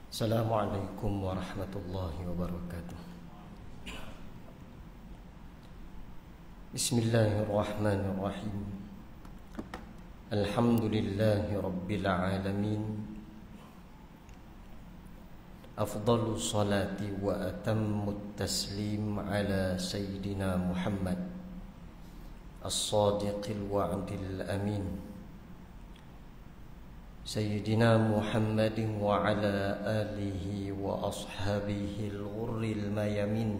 Assalamualaikum warahmatullahi wabarakatuh. Bismillahirrahmanirrahim. Alhamdulillahi rabbil alamin. Afdalu salati wa atammu taslim ala sayyidina Muhammad as-sadiqil wa'dil amin, Sayyidina Muhammadin wa ala alihi wa ashabihi al-ghurril mayamin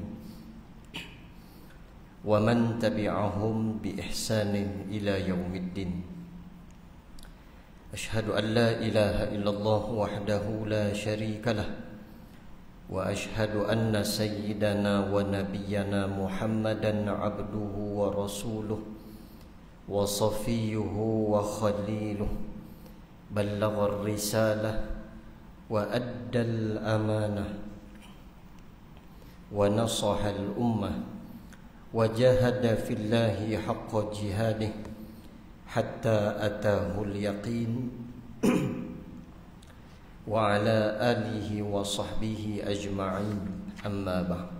wa man tabi'ahum bi ihsanin ila yaumiddin. Ashhadu an la ilaha illallah wahdahu la syarika lah wa ashhadu anna sayyidana wa nabiyyana Muhammadan abduhu wa rasuluh wa safiyuhu wa khaliluh, ballagha ar-risalah wa adda al-amanah wa nasaha al-ummah wa jahada fillahi haqqa jihadih hatta atahu al-yaqin wa ala alihi wa sahbihi ajma'in, amma ba'd.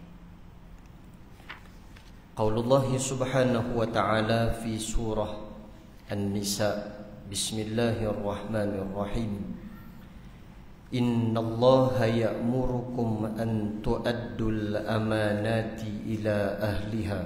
Qaulullah subhanahu wa ta'ala fi surah An-Nisa, Bismillahirrahmanirrahim. Innallaha ya'murukum an tu'addul amanati ila ahliha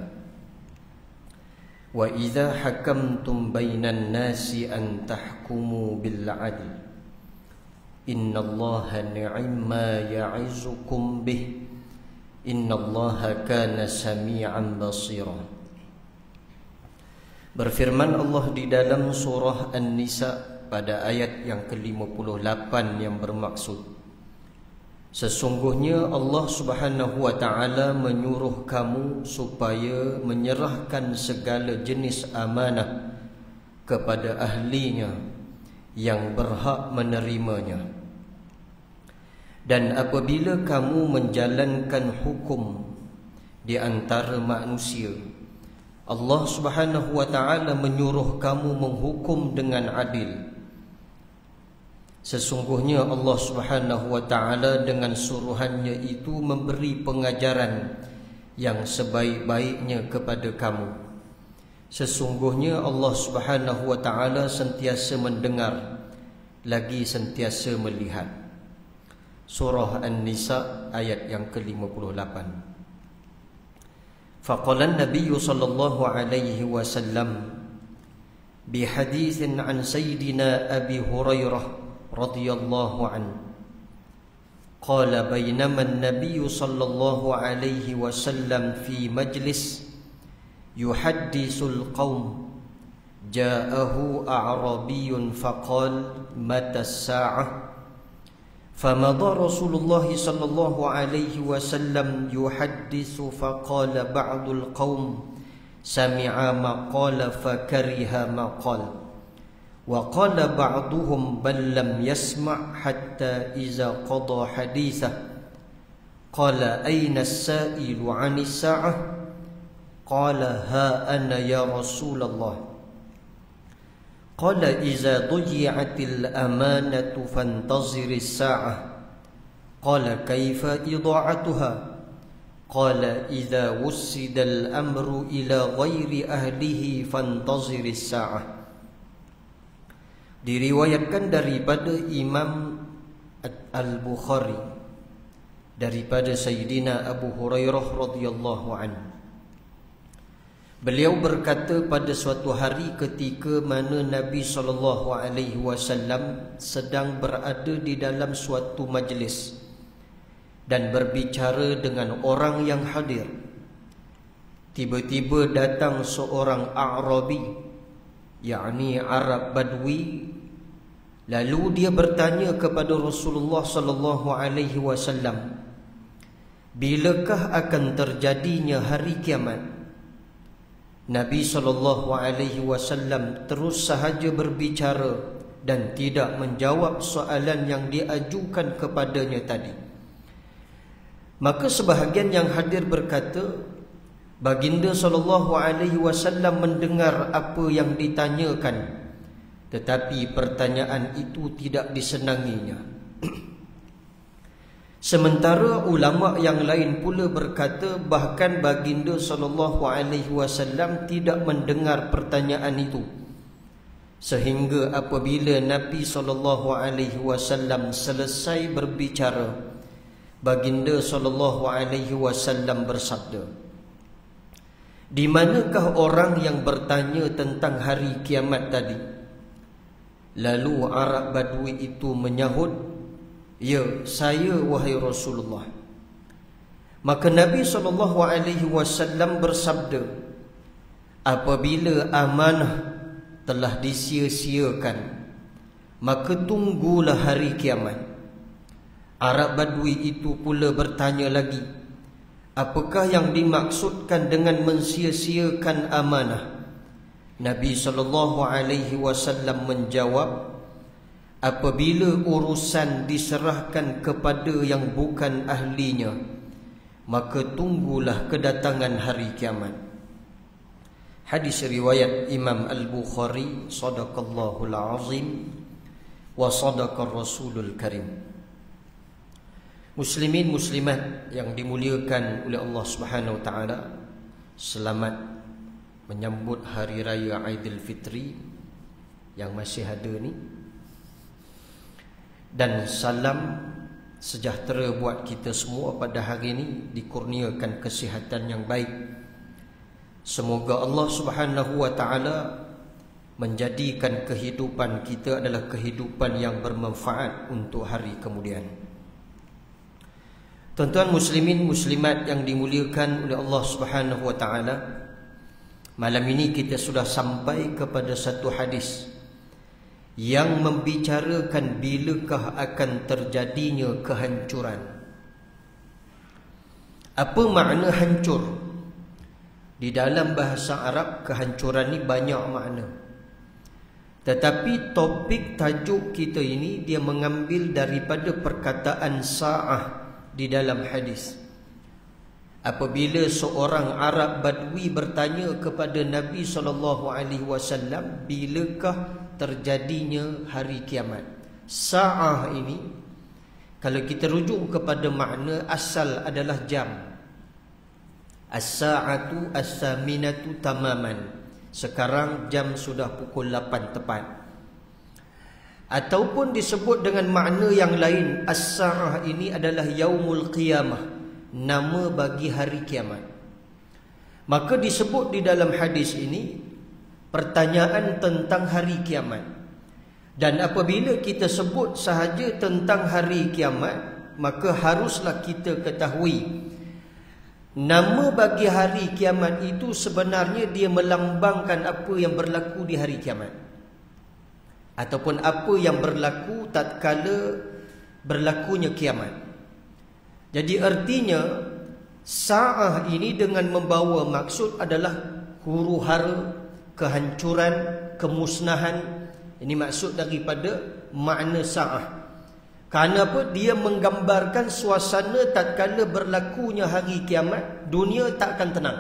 wa idza hakamtum bainan nasi an tahkumu bil 'adl. Innallaha ni'ma ya'izukum bih. Innallaha kana sami'an basira. Berfirman Allah di dalam surah An-Nisa pada ayat yang ke-58 yang bermaksud, sesungguhnya Allah subhanahu wa ta'ala menyuruh kamu supaya menyerahkan segala jenis amanah kepada ahlinya yang berhak menerimanya. Dan apabila kamu menjalankan hukum di antara manusia, Allah subhanahu wa ta'ala menyuruh kamu menghukum dengan adil. Sesungguhnya Allah subhanahu wa ta'ala dengan suruhannya itu memberi pengajaran yang sebaik-baiknya kepada kamu. Sesungguhnya Allah subhanahu wa ta'ala sentiasa mendengar lagi sentiasa melihat. Surah An-Nisa ayat yang ke-58. Faqala an-nabiy sallallahu alaihi wasallam bi haditsin an sayyidina Abi Hurairah radhiyallahu anhu qala bainama an-nabiy sallallahu alaihi wasallam fi majlis yuhaddisul qaum ja'ahu a'rabiyyun faqala mata as-sa'ah. فمضى رسول الله صلى الله عليه وسلم يحدث فقال بعض القوم سمع ما قال فكره ما قال وقال بعضهم بل لم يسمع حتى إذا قضى حديثه قال أين السائل عن الساعة قال ها أنا يا رسول الله قال إذا ضيعت الأمانة فانتظر الساعة قال كيف إضاعتها قال إذا وسد الأمر إلى غير أهله فانتظر الساعة. Diriwayatkan daripada Imam Al-Bukhari daripada Sayyidina Abu Hurairah radhiyallahu anhu. Beliau berkata, pada suatu hari ketika mana Nabi SAW sedang berada di dalam suatu majlis dan berbicara dengan orang yang hadir, tiba-tiba datang seorang A'rabi, yakni Arab Badui. Lalu dia bertanya kepada Rasulullah SAW, bilakah akan terjadinya hari kiamat? Nabi SAW terus sahaja berbicara dan tidak menjawab soalan yang diajukan kepadanya tadi. Maka sebahagian yang hadir berkata, Baginda SAW mendengar apa yang ditanyakan, tetapi pertanyaan itu tidak disenanginya. Sementara ulama yang lain pula berkata bahkan baginda SAW tidak mendengar pertanyaan itu, sehingga apabila Nabi SAW selesai berbicara, baginda SAW bersabda, "Di manakah orang yang bertanya tentang hari kiamat tadi?" Lalu Arab Badui itu menyahut, "Ya, saya wahai Rasulullah." Maka Nabi SAW bersabda, "Apabila amanah telah disia-siakan, maka tunggulah hari kiamat." Arab Badui itu pula bertanya lagi, "Apakah yang dimaksudkan dengan mensia-siakan amanah?" Nabi SAW menjawab, "Apabila urusan diserahkan kepada yang bukan ahlinya, maka tunggulah kedatangan hari kiamat." Hadis riwayat Imam Al-Bukhari, sadaqallahul azim wa sadaqar rasulul karim. Muslimin muslimat yang dimuliakan oleh Allah Subhanahu wa taala, selamat menyambut hari raya Aidilfitri yang masih ada ni, dan salam sejahtera buat kita semua pada hari ini, dikurniakan kesihatan yang baik. Semoga Allah Subhanahu wa taala menjadikan kehidupan kita adalah kehidupan yang bermanfaat untuk hari kemudian. Tuan-tuan muslimin muslimat yang dimuliakan oleh Allah Subhanahu wa taala, malam ini kita sudah sampai kepada satu hadis yang membicarakan bilakah akan terjadinya kehancuran. Apa makna hancur? Di dalam bahasa Arab, kehancuran ni banyak makna. Tetapi topik tajuk kita ini dia mengambil daripada perkataan sa'ah di dalam hadis. Apabila seorang Arab Badui bertanya kepada Nabi SAW, bilakah terjadinya hari kiamat? Sa'ah ini, kalau kita rujuk kepada makna asal adalah jam. As-sa'atu as-saminatu tamaman. Sekarang jam sudah pukul 8 tepat. Ataupun disebut dengan makna yang lain, as-sa'ah ini adalah yaumul qiyamah, nama bagi hari kiamat. Maka disebut di dalam hadis ini pertanyaan tentang hari kiamat. Dan apabila kita sebut sahaja tentang hari kiamat, maka haruslah kita ketahui nama bagi hari kiamat itu sebenarnya dia melambangkan apa yang berlaku di hari kiamat, ataupun apa yang berlaku tatkala berlakunya kiamat. Jadi artinya sa'ah ini dengan membawa maksud adalah huru-hara, kehancuran, kemusnahan. Ini maksud daripada makna sa'ah. Kerana apa? Dia menggambarkan suasana tatkala berlakunya hari kiamat, dunia tak akan tenang.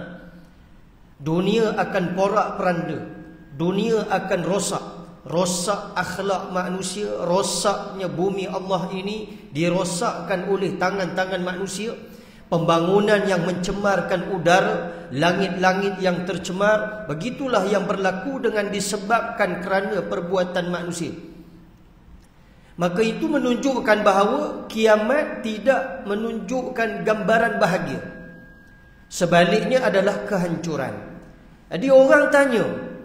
Dunia akan porak-peranda. Dunia akan rosak. Rosak akhlak manusia, rosaknya bumi Allah ini dirosakkan oleh tangan-tangan manusia. Pembangunan yang mencemarkan udara, langit-langit yang tercemar, begitulah yang berlaku dengan disebabkan kerana perbuatan manusia. Maka itu menunjukkan bahawa kiamat tidak menunjukkan gambaran bahagia. Sebaliknya adalah kehancuran. Jadi orang tanya,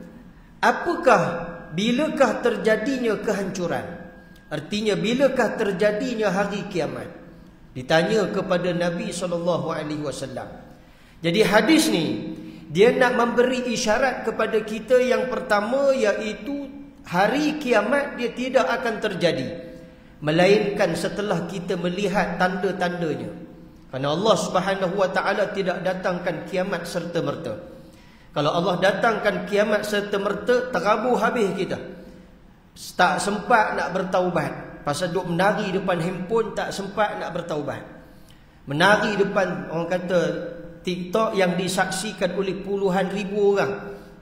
apakah, bilakah terjadinya kehancuran? Artinya bilakah terjadinya hari kiamat? Ditanya kepada Nabi SAW. Jadi hadis ni dia nak memberi isyarat kepada kita yang pertama, iaitu hari kiamat dia tidak akan terjadi melainkan setelah kita melihat tanda-tandanya. Kerana Allah Subhanahu wa taala tidak datangkan kiamat serta-merta. Kalau Allah datangkan kiamat serta-merta, terabur habis kita. Tak sempat nak bertaubat. Pasal duk menari depan handphone, tak sempat nak bertaubat. Menari depan, orang kata, TikTok yang disaksikan oleh puluhan ribu orang.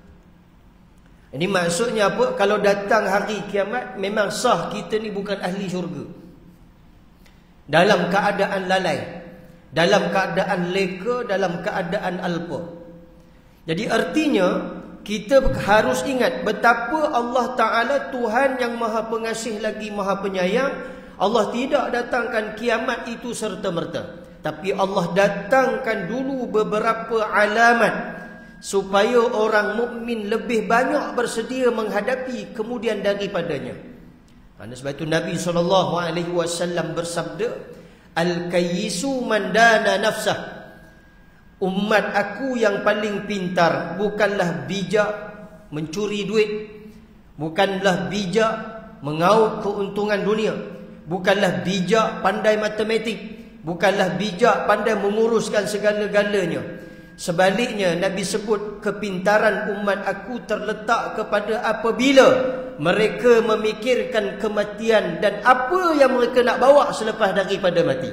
Ini maksudnya apa? Kalau datang hari kiamat, memang sah kita ni bukan ahli syurga. dalam keadaan lalai, dalam keadaan leka, dalam keadaan alpa. Jadi artinya kita harus ingat betapa Allah Ta'ala Tuhan yang Maha Pengasih lagi Maha Penyayang. Allah tidak datangkan kiamat itu serta-merta, tapi Allah datangkan dulu beberapa alamat supaya orang mukmin lebih banyak bersedia menghadapi kemudian daripadanya. Sebab itu Nabi SAW bersabda, Al-kayyisu man dana nafsah. Umat aku yang paling pintar bukanlah bijak mencuri duit, bukanlah bijak mengauk keuntungan dunia, bukanlah bijak pandai matematik, bukanlah bijak pandai menguruskan segala-galanya. Sebaliknya Nabi sebut kepintaran umat aku terletak kepada apabila mereka memikirkan kematian dan apa yang mereka nak bawa selepas daripada mati.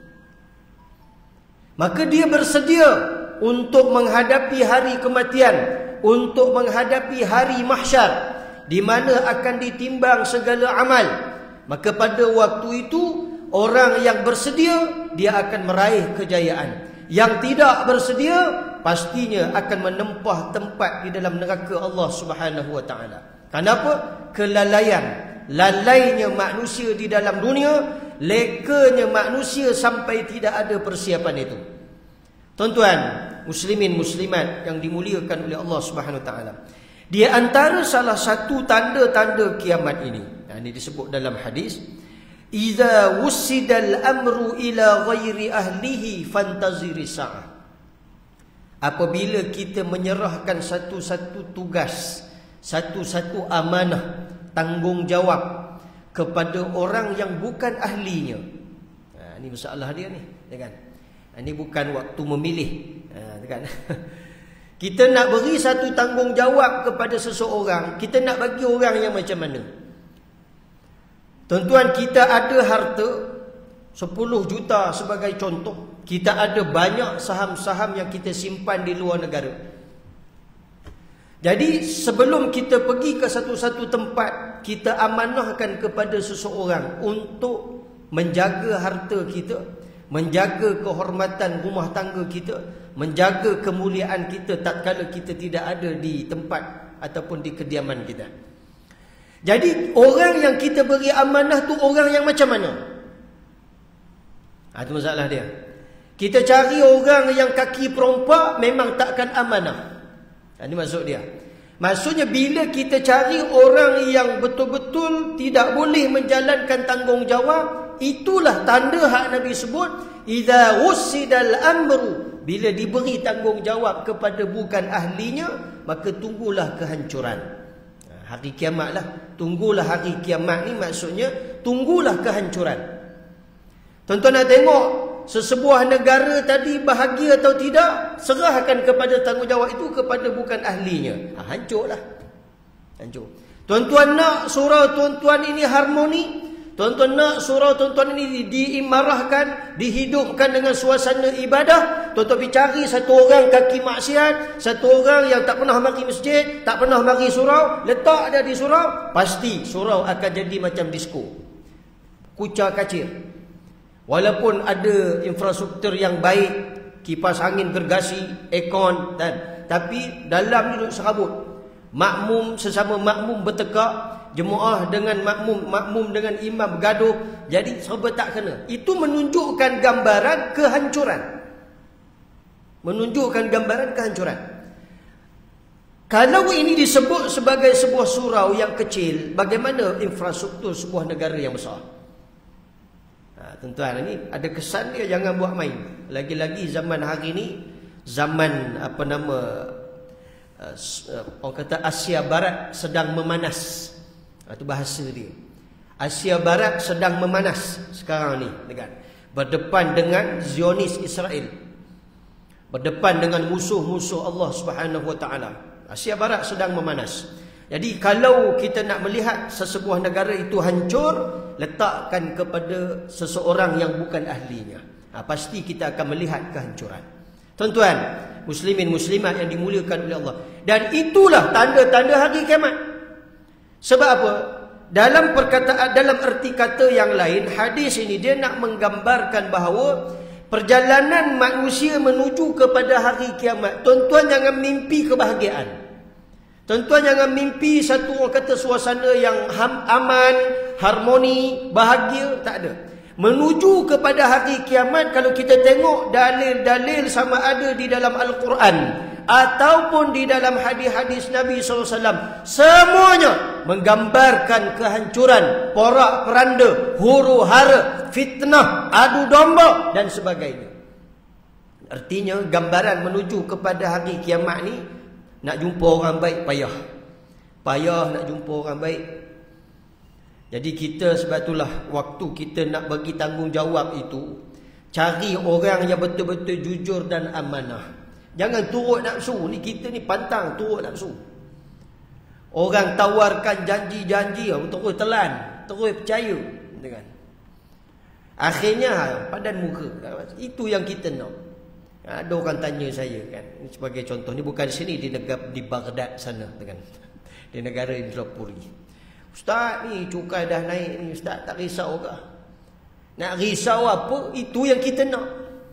Maka dia bersedia untuk menghadapi hari kematian, untuk menghadapi hari mahsyar, di mana akan ditimbang segala amal. Maka pada waktu itu orang yang bersedia dia akan meraih kejayaan. Yang tidak bersedia pastinya akan menempah tempat di dalam neraka Allah Subhanahu wa taala. Kenapa? Kelalaian, lalainya manusia di dalam dunia, lekanya manusia sampai tidak ada persiapan itu. Tuan-tuan, muslimin muslimat yang dimuliakan oleh Allah Subhanahu wa taala. Di antara salah satu tanda-tanda kiamat ini, ini disebut dalam hadis, Iza wussidal amru ila ghairi ahlihi fantaziri sa'ah. Apabila kita menyerahkan satu-satu tugas, satu-satu amanah, tanggungjawab kepada orang yang bukan ahlinya. Ini masalah dia ni, kan? Ini bukan waktu memilih, kan? Kita nak beri satu tanggungjawab kepada seseorang, kita nak bagi orang yang macam mana? Tuan-tuan, kita ada harta 10 juta sebagai contoh. Kita ada banyak saham-saham yang kita simpan di luar negara. Jadi sebelum kita pergi ke satu-satu tempat, kita amanahkan kepada seseorang untuk menjaga harta kita, menjaga kehormatan rumah tangga kita, menjaga kemuliaan kita tatkala kita tidak ada di tempat ataupun di kediaman kita. Jadi orang yang kita beri amanah tu orang yang macam mana? Itu masalah dia. Kita cari orang yang kaki perompak memang takkan amanah. Ini maksud dia. Maksudnya bila kita cari orang yang betul-betul tidak boleh menjalankan tanggungjawab, itulah tanda hak Nabi sebut, idza wussidal amru, bila diberi tanggungjawab kepada bukan ahlinya, maka tunggulah kehancuran. Hari kiamat lah. Tunggulah hari kiamat ni maksudnya tunggulah kehancuran. Tuan-tuan nak tengok sesebuah negara tadi bahagia atau tidak, serahkan kepada tanggungjawab itu kepada bukan ahlinya. Hancurlah. Hancur. Tuan-tuan nak surau tuan-tuan ini harmoni, tuan-tuan nak surau tuan-tuan ini diimarahkan, dihidupkan dengan suasana ibadah, tuan-tuan pergi cari satu orang kaki maksiat, satu orang yang tak pernah mari masjid, tak pernah mari surau, letak dia di surau, pasti surau akan jadi macam disko, kucar kacir. Walaupun ada infrastruktur yang baik, kipas angin gergasi, aircon, tapi dalam duduk serabut. Makmum sesama makmum bertekak, jemaah dengan makmum dengan imam bergaduh, jadi serba tak kena. Itu menunjukkan gambaran kehancuran. Menunjukkan gambaran kehancuran. Kalau ini disebut sebagai sebuah surau yang kecil, bagaimana infrastruktur sebuah negara yang besar? Tuan-tuan, ini ada kesan dia, jangan buat main. Lagi-lagi zaman hari ini, zaman orang kata Asia Barat sedang memanas. Itu bahasa dia. Asia Barat sedang memanas sekarang ni, kan? Berdepan dengan Zionis Israel, berdepan dengan musuh-musuh Allah Subhanahu wa taala. Asia Barat sedang memanas. Jadi kalau kita nak melihat sesebuah negara itu hancur, letakkan kepada seseorang yang bukan ahlinya. Pasti kita akan melihat kehancuran. Tuan-tuan, muslimin muslimat yang dimuliakan oleh Allah. Dan itulah tanda-tanda hari kiamat. Sebab apa? dalam perkataan, dalam erti kata yang lain, hadis ini dia nak menggambarkan bahawa perjalanan manusia menuju kepada hari kiamat, tuan-tuan jangan mimpi kebahagiaan. Tuan-tuan jangan mimpi satu orang kata suasana yang aman, harmoni, bahagia, tak ada. Menuju kepada hari kiamat, kalau kita tengok dalil-dalil sama ada di dalam Al-Quran ataupun di dalam hadis-hadis Nabi SAW, semuanya menggambarkan kehancuran, porak-peranda, huru-hara, fitnah, adu domba dan sebagainya. Artinya gambaran menuju kepada hari kiamat ni, nak jumpa orang baik payah. Payah nak jumpa orang baik. Jadi kita sebab itulah waktu kita nak bagi tanggungjawab itu, cari orang yang betul-betul jujur dan amanah. Jangan turut nafsu. Ni kita ni pantang turut nafsu. Orang tawarkan janji-janji, terus telan, terus percaya, kan? Akhirnya padan muka. Itu yang kita nak. Ada orang tanya saya, kan, sebagai contoh, ni bukan di sini, di negara, di Baghdad sana, kan, di negara Indropuri. Ustaz ni cukai dah naik ni, Ustaz tak risau ke? Nak risau apa? Itu yang kita nak.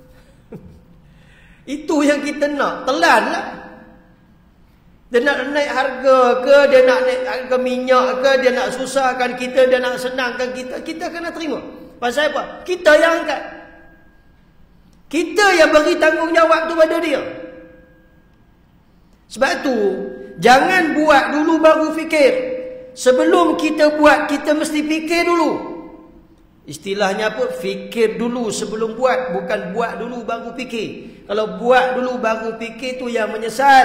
Itu yang kita nak. Telan lah. Dia nak naik harga ke, dia nak naik harga minyak ke, dia nak susahkan kita, dia nak senangkan kita, kita kena terima. Pasal apa? Kita yang angkat. Kita yang beri tanggungjawab tu pada dia. Sebab tu jangan buat dulu baru fikir. Sebelum kita buat, kita mesti fikir dulu. Istilahnya apa? Fikir dulu sebelum buat. Bukan buat dulu baru fikir. Kalau buat dulu baru fikir tu yang menyesal.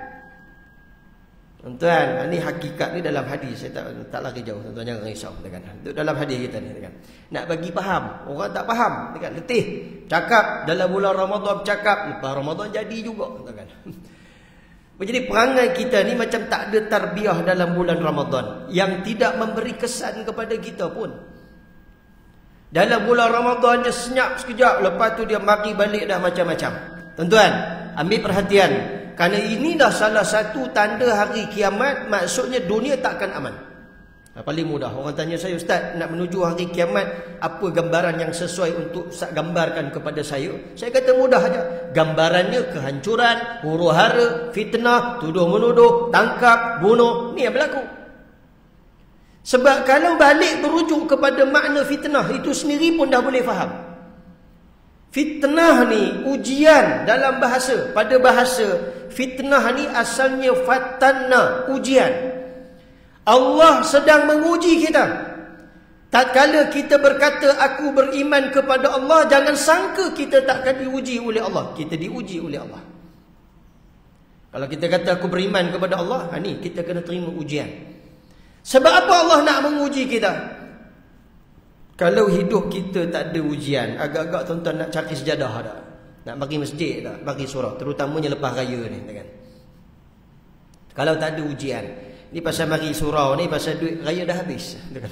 Tuan-tuan, ini hakikat ni dalam hadis. Saya tak lari jauh. Tuan-tuan jangan risau. Kan? Dalam hadis kita ni. Kan? Nak bagi faham. Orang tak faham. Kan? Letih. Cakap dalam bulan Ramadan bercakap. Lepas Ramadan jadi juga. Kan? Jadi perangai kita ni macam tak ada tarbiyah dalam bulan Ramadan, yang tidak memberi kesan kepada kita pun. Dalam bulan Ramadan dia senyap sekejap, lepas tu dia mari balik dah macam-macam. Tuan-tuan, ambil perhatian, kerana ini dah salah satu tanda hari kiamat. Maksudnya dunia takkan aman. Paling mudah orang tanya saya, Ustaz, nak menuju hari kiamat, apa gambaran yang sesuai untuk Ustaz gambarkan kepada saya? Saya kata mudah saja. Gambarannya kehancuran, huru-hara, fitnah, tuduh-menuduh, tangkap, bunuh. Ni yang berlaku. Sebab kalau balik berujuk kepada makna fitnah, itu sendiri pun dah boleh faham. Fitnah ni ujian dalam bahasa. Pada bahasa, fitnah ni asalnya fatanna, ujian. Allah sedang menguji kita. Tatkala kita berkata aku beriman kepada Allah, jangan sangka kita takkan diuji oleh Allah. Kita diuji oleh Allah. Kalau kita kata aku beriman kepada Allah, ni kita kena terima ujian. Sebab apa Allah nak menguji kita? Kalau hidup kita tak ada ujian, agak-agak tuan-tuan nak cari sejadah tak? Nak bagi masjid tak? Bagi surau, terutamanya lepas raya ni, kan? Kalau tak ada ujian, ni pasal mari surau ni, pasal duit raya dah habis.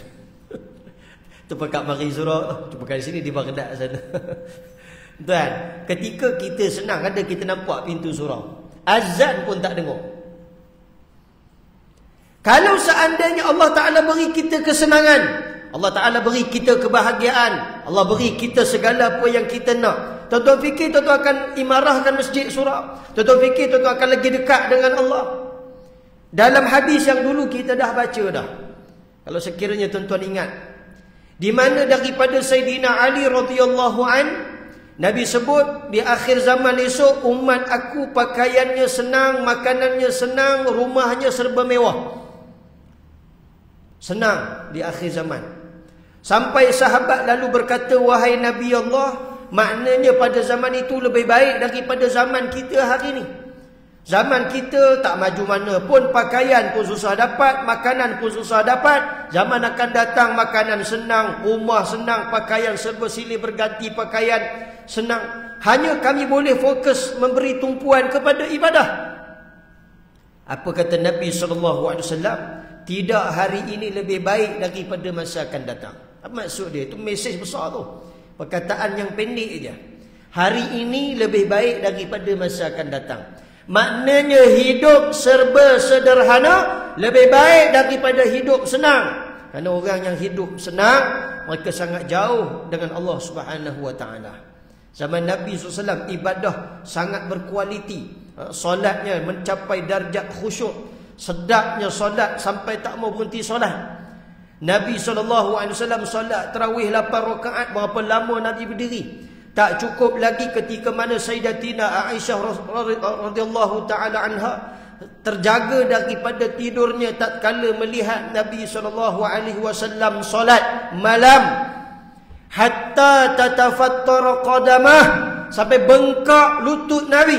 Tu pekat mari surau, tu pekat di sini, di Baghdad sana. Tuan, ketika kita senang, ada kita nampak pintu surau, azan pun tak dengar. Kalau seandainya Allah Ta'ala beri kita kesenangan, Allah Ta'ala beri kita kebahagiaan, Allah beri kita segala apa yang kita nak, tuan-tuan fikir tuan-tuan akan imarahkan masjid surau? Tuan-tuan fikir tuan-tuan akan lagi dekat dengan Allah? Dalam hadis yang dulu kita dah baca dah, kalau sekiranya tuan-tuan ingat, di mana daripada Sayyidina Ali radhiyallahu an, Nabi sebut di akhir zaman esok umat aku pakaiannya senang, makanannya senang, rumahnya serba mewah. Senang di akhir zaman. Sampai sahabat lalu berkata, wahai Nabi Allah, maknanya pada zaman itu lebih baik daripada zaman kita hari ini. Zaman kita tak maju mana pun, pakaian pun susah dapat, makanan pun susah dapat. Zaman akan datang makanan senang, rumah senang, pakaian serba silih berganti pakaian senang. Hanya kami boleh fokus memberi tumpuan kepada ibadah. Apa kata Nabi SAW? Tidak hari ini lebih baik daripada masa akan datang. Apa maksud dia? Itu mesej besar tu. Perkataan yang pendek je. Hari ini lebih baik daripada masa akan datang. Maknanya hidup serba sederhana lebih baik daripada hidup senang. Kerana orang yang hidup senang, mereka sangat jauh dengan Allah Subhanahu wa taala. Zaman Nabi SAW ibadah sangat berkualiti. Solatnya mencapai darjat khusyuk. Sedapnya solat sampai tak mau berhenti solat. Nabi SAW solat tarawih 8 rakaat. Berapa lama Nabi berdiri? Tak cukup lagi ketika mana Sayyidatina Aisyah radhiyallahu taala anha terjaga daripada tidurnya tatkala melihat Nabi SAW solat malam. Hatta tatafattara qadamah, sampai bengkak lutut Nabi.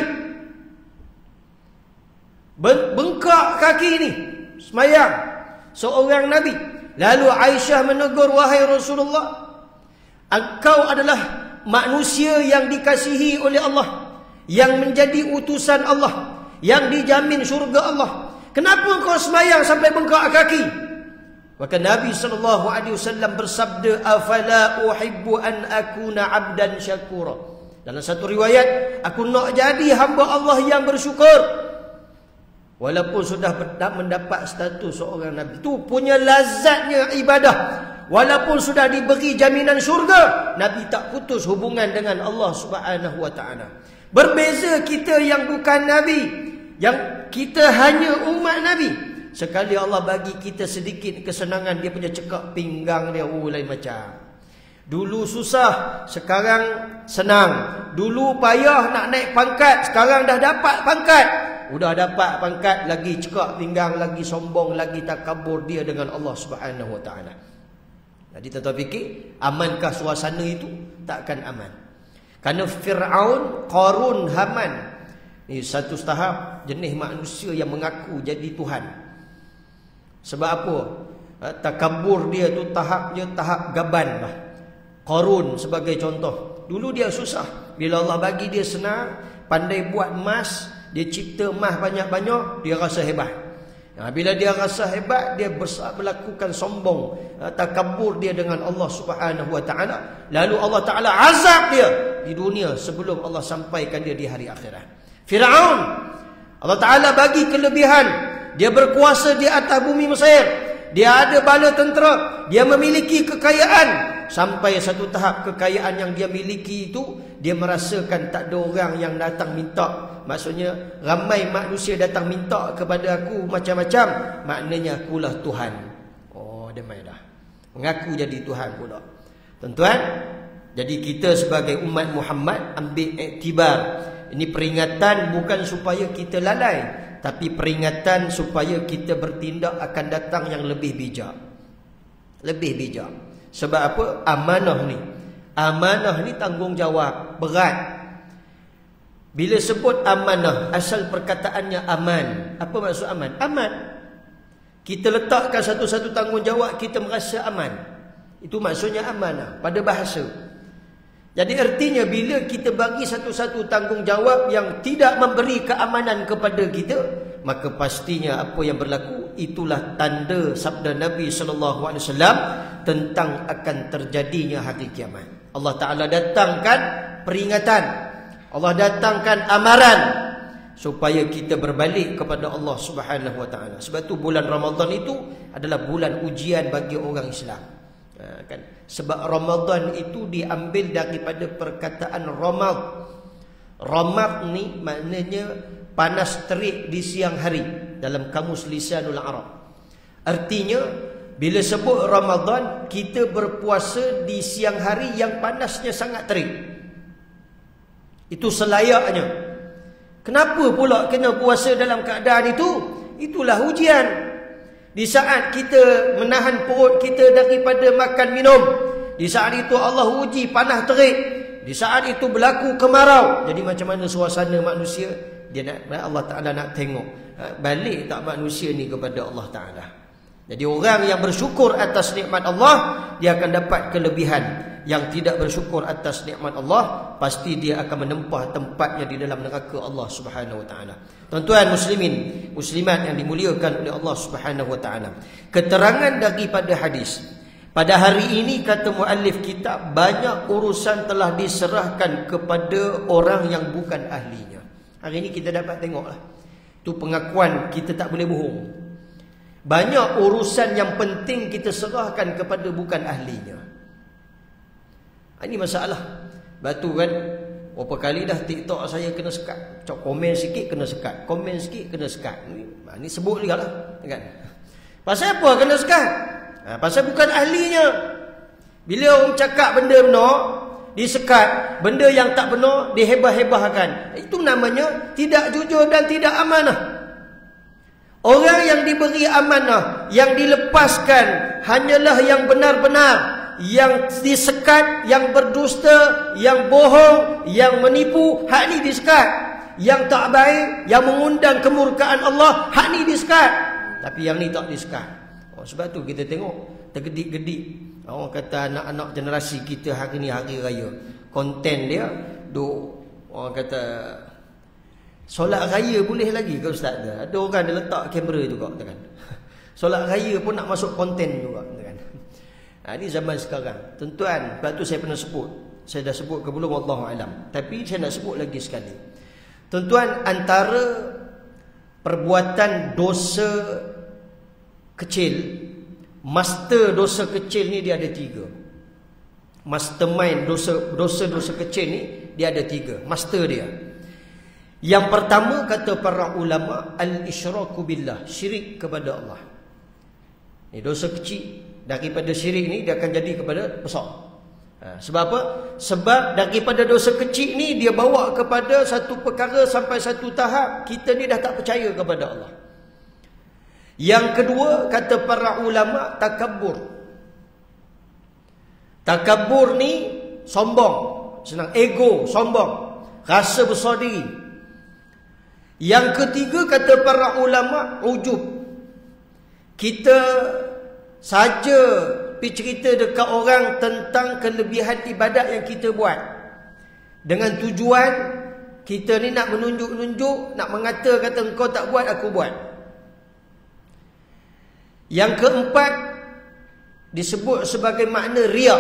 Bengkak kaki ni semayang seorang Nabi. Lalu Aisyah menegur, wahai Rasulullah, engkau adalah manusia yang dikasihi oleh Allah, yang menjadi utusan Allah, yang dijamin syurga Allah. Kenapa kau semayang sampai bengkak kaki? Maka Nabi SAW bersabda, afala uhibbu an akuna abdan syakura. Dalam satu riwayat, aku nak jadi hamba Allah yang bersyukur. Walaupun sudah mendapat status seorang Nabi, itu punya lazatnya ibadah. Walaupun sudah diberi jaminan syurga, Nabi tak putus hubungan dengan Allah Subhanahu wa taala. Berbeza kita yang bukan Nabi, yang kita hanya umat Nabi. Sekali Allah bagi kita sedikit kesenangan, dia punya cekak pinggang dia lain macam. Dulu susah, sekarang senang. Dulu payah nak naik pangkat, sekarang dah dapat pangkat. Udah dapat pangkat, lagi cekak pinggang, lagi sombong, lagi takabur dia dengan Allah Subhanahu wa taala. Jadi tuan-tuan fikir, amankah suasana itu? Takkan aman. Kerana Fir'aun, Qarun, Haman, ini satu tahap jenis manusia yang mengaku jadi Tuhan. Sebab apa? Takabur dia tu tahapnya tahap gaban lah. Qarun sebagai contoh. Dulu dia susah. Bila Allah bagi dia senang, pandai buat emas, dia cipta emas banyak-banyak, dia rasa hebat. Bila dia rasa hebat, dia melakukan sombong, takabur dia dengan Allah Subhanahu wa taala. Lalu Allah Taala azab dia di dunia sebelum Allah sampaikan dia di hari akhirat. Fir'aun, Allah Taala bagi kelebihan. Dia berkuasa di atas bumi Mesir. Dia ada bala tentera. Dia memiliki kekayaan. Sampai satu tahap kekayaan yang dia miliki itu, dia merasakan tak ada orang yang datang minta. Maksudnya ramai manusia datang minta kepada aku macam-macam. Maknanya akulah Tuhan. Oh, demai dah. Mengaku jadi Tuhan pula. Tuan-tuan, jadi kita sebagai umat Muhammad ambil iktibar. Ini peringatan bukan supaya kita lalai, tapi peringatan supaya kita bertindak akan datang yang lebih bijak. Lebih bijak. Sebab apa? Amanah ni. Amanah ni tanggungjawab berat. Bila sebut amanah, asal perkataannya aman. Apa maksud aman? Aman. Kita letakkan satu-satu tanggungjawab, kita merasa aman. Itu maksudnya amanah pada bahasa. Jadi artinya bila kita bagi satu-satu tanggungjawab yang tidak memberi keamanan kepada kita, maka pastinya apa yang berlaku itulah tanda sabda Nabi SAW tentang akan terjadinya hari kiamat. Allah Ta'ala datangkan peringatan, Allah datangkan amaran supaya kita berbalik kepada Allah Subhanahu wa taala. Sebab tu bulan Ramadan itu adalah bulan ujian bagi orang Islam. Kan? Sebab Ramadan itu diambil daripada perkataan Ramad. Ramad ni maknanya panas terik di siang hari dalam kamus Lisanul Arab. Artinya bila sebut Ramadan, kita berpuasa di siang hari yang panasnya sangat terik. Itu selayaknya. Kenapa pula kena puasa dalam keadaan itu? Itulah ujian. Di saat kita menahan perut kita daripada makan minum, di saat itu Allah uji panas terik. Di saat itu berlaku kemarau. Jadi macam mana suasana manusia? Dia nak, Allah Ta'ala nak tengok balik tak manusia ni kepada Allah Ta'ala. Jadi orang yang bersyukur atas nikmat Allah, dia akan dapat kelebihan. Yang tidak bersyukur atas nikmat Allah, pasti dia akan menempah tempatnya di dalam neraka Allah Subhanahu wa taala. Tuan-tuan muslimin, muslimat yang dimuliakan oleh Allah Subhanahu wa taala. Keterangan daripada hadis. Pada hari ini kata muallif kitab, banyak urusan telah diserahkan kepada orang yang bukan ahlinya. Hari ini kita dapat tengoklah. Itu pengakuan, kita tak boleh bohong. Banyak urusan yang penting kita serahkan kepada bukan ahlinya. Ini masalah. Batu kan, berapa kali dah TikTok saya kena sekat. Komen sikit kena sekat, komen sikit kena sekat. Ini sebut juga lah kan? Pasal apa kena sekat? Pasal bukan ahlinya. Bila orang cakap benda benar, disekat. Benda yang tak benar, dihebah-hebahkan. Itu namanya tidak jujur dan tidak amanah. Orang yang diberi amanah, yang dilepaskan hanyalah yang benar-benar. Yang disekat, yang berdusta, yang bohong, yang menipu, hak ni disekat. Yang tak baik, yang mengundang kemurkaan Allah, hak ni disekat. Tapi yang ni tak disekat. Sebab tu kita tengok tergedik-gedik. Orang kata anak-anak generasi kita hari ni hari raya, konten dia duk, orang kata solat raya boleh lagi ke ustaz tu? Ada orang dia letak kamera juga kan. Solat raya pun nak masuk konten juga kan. Ini zaman sekarang. Tuan-tuan, sebab tu saya pernah sebut. Saya dah sebut ke belum wallahu alam. Tapi saya nak sebut lagi sekali. Tuan-tuan, antara perbuatan dosa kecil, master dosa kecil ni dia ada 3. Mastermind dosa-dosa kecil ni dia ada 3. Master dia. Yang pertama kata para ulama, al-isyraku billah, syirik kepada Allah. Ini dosa kecil. Daripada syirik ni dia akan jadi kepada besar. Sebab apa? Sebab daripada dosa kecil ni dia bawa kepada satu perkara sampai satu tahap kita ni dah tak percaya kepada Allah. Yang kedua kata para ulama, takabbur. Takabbur ni sombong, senang, ego, sombong, rasa besar diri. Yang ketiga kata para ulama, ujub. Kita saja pergi cerita dekat orang tentang kelebihan ibadat yang kita buat, dengan tujuan kita ni nak menunjuk-nunjuk, nak mengata-kata engkau tak buat, aku buat. Yang keempat disebut sebagai makna riak.